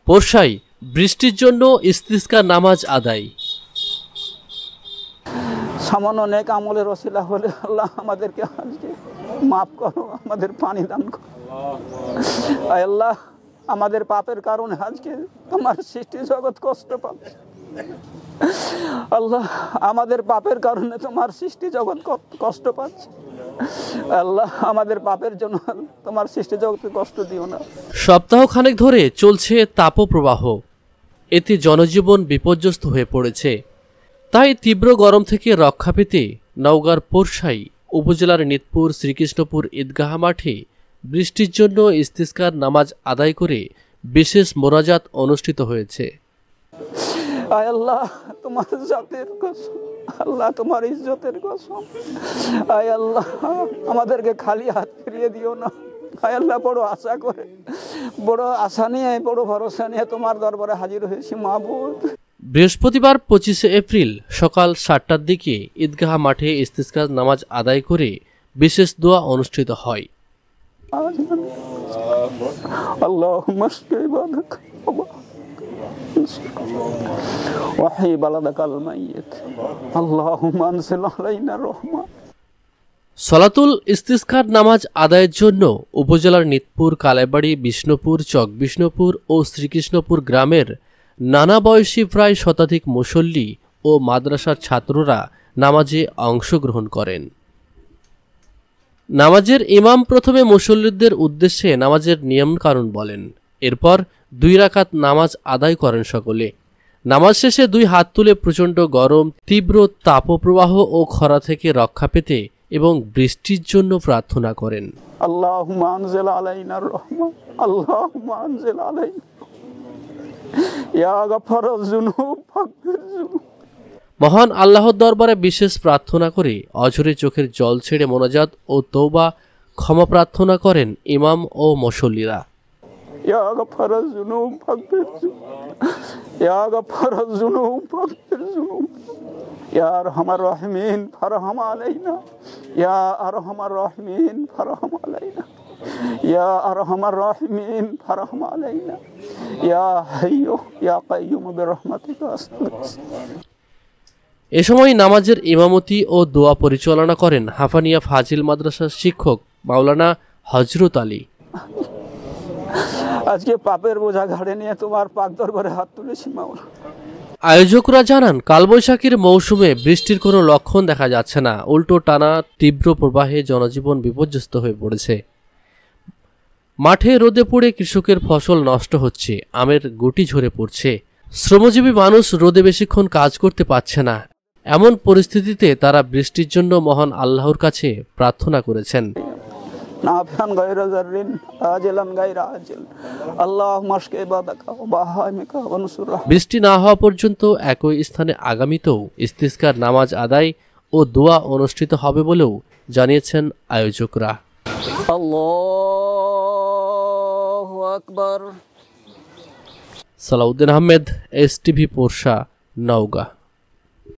পোরশায় বৃষ্টির জন্য ইস্তিসকার নামাজ আদায়। সামান্য নেক আমলের ওসিলা হলে আল্লাহ আমাদেরকে আজকে মাফ করো, আমাদের পানি দান করো। আল্লাহ আমাদের পাপের কারণে আজকে তোমার সৃষ্টি জগৎ কষ্ট পাচ্ছে। আল্লাহ আমাদের পাপের কারণে তোমার সৃষ্টি জগৎ কষ্ট পাচ্ছে। আল্লাহ আমাদের পাপের জন্য তোমার সৃষ্টি জগৎকে কষ্ট দিও না। সপ্তাহখানেক ধরে চলছে তাপপ্রবাহ, এতে জনজীবন বিপর্যস্ত হয়ে পড়েছে। তাই তীব্র গরম থেকে রক্ষা পেতে নওগাঁর পোরশায় উপজেলার নিতপুর শ্রীকৃষ্ণপুর ঈদগাহ মাঠে বৃষ্টির জন্য ইস্তিসকার নামাজ আদায় করে বিশেষ মোনাজাত অনুষ্ঠিত হয়েছে। আয় আল্লাহ তোমার জাতের কসম, আল্লাহ তোমার ইজ্জতের কসম, আয় আল্লাহ আমাদেরকে খালি হাত ফিরিয়ে দিও না। আয় আল্লাহ বড় আশা করে, বড় আশা নিয়ে, বড় ভরসা নিয়ে তোমার দরবারে হাজির হয়েছি মাবুদ। বৃহস্পতিবার 25 এপ্রিল সকাল 7টার দিকে ঈদগাহ মাঠে ইস্তিসকার নামাজ আদায় করে বিশেষ দোয়া অনুষ্ঠিত হয়। আল্লাহুম্মা শফি ইবাদাক ওয়াহি বালাদাকাল মাইয়িত আল্লাহুম্মা আনজিল আলাইনা রহমা। সলাতুল ইস্তিসকার নামাজ আদায়ের জন্য উপজেলার নিতপুর, কালাইবাড়ি, বিষ্ণুপুর, চক বিষ্ণুপুর ও শ্রীকৃষ্ণপুর গ্রামের নানা বয়সী প্রায় শতাধিক মুসল্লি ও মাদ্রাসার ছাত্ররা নামাজে অংশগ্রহণ করেন। নামাজের ইমাম প্রথমে মুসল্লিদের উদ্দেশ্যে নামাজের নিয়মকানুন বলেন। এরপর 2 রাকাত নামাজ আদায় করেন সকলে। নামাজ শেষে 2 হাত তুলে প্রচণ্ড গরম, তীব্র তাপপ্রবাহ ও খরা থেকে রক্ষা পেতে এবং বৃষ্টির জন্য প্রার্থনা করেন। আল্লাহুম্মা আনজিল আলাইনা রহমা, আল্লাহুম্মা আনজিল আলাইনা ইয়া গফফারুয যুনুব ফাগফির যুনুব। মহান আল্লাহর দরবারে বিশেষ প্রার্থনা করে অঝরে চোখের জল ছেড়ে মোনাজাত ও তওবা ক্ষমা প্রার্থনা করেন ইমাম ও মুসল্লিরা। ইয়া গফফারুয যুনুব ফাগফির যুনুব, ইয়া গফফারুয যুনুব ফাগফির যুনুব, ইয়া আরহামার রাহিমিন ফারহাম আলাইনা, ইয়া আরহামার রাহিমিন ফারহাম আলাইনা, ইয়া আরহামার রাহিমিন ফারহাম আলাইনা, ইয়া হাইয়্যু ইয়া কাইয়্যুম বিরহমাতিকা আস্তাগীথ। এ সময় নামাজের ইমামতি ও দোয়া পরিচালনা করেন হাফানিয়া ফাজিল মাদ্রাসার শিক্ষক মাওলানা হযরত আলী। আজকে পাপের বোঝা ঘাড়ে নিয়ে তোমার পাক দরবারে হাত তুলেছি মাওলা। আয়োজকরা জানান, কালবৈশাখীর মৌসুমে বৃষ্টির কোনো লক্ষণ দেখা যাচ্ছে না, উল্টো টানা তীব্র প্রবাহে জনজীবন বিপর্যস্ত হয়ে পড়েছে। মাঠে রোদে পড়ে কৃষকের ফসল নষ্ট হচ্ছে, আমের গুটি ঝরে পড়ছে। শ্রমজীবী মানুষ রোদে বেশিক্ষণ কাজ করতে পারছে না। এমন পরিস্থিতিতে তারা বৃষ্টির জন্য মহান আল্লাহর কাছে প্রার্থনা করেছেন। নাফিআন গায়রা যাররিন আজিলান গায়রা আজিল আল্লাহুম্মা শফি ইবাদাকা ওয়া বাহাইমিকা ওয়া নসুর। বৃষ্টি না হওয়া পর্যন্ত একই স্থানে আগামীতেও ইস্তিসকার নামাজ আদায় ও দোয়া অনুষ্ঠিত হবে বলেও জানিয়েছেন আয়োজকরা। আল্লাহু আকবার। সালাউদ্দিন আহমেদ, STV পোরশা, নওগাঁ।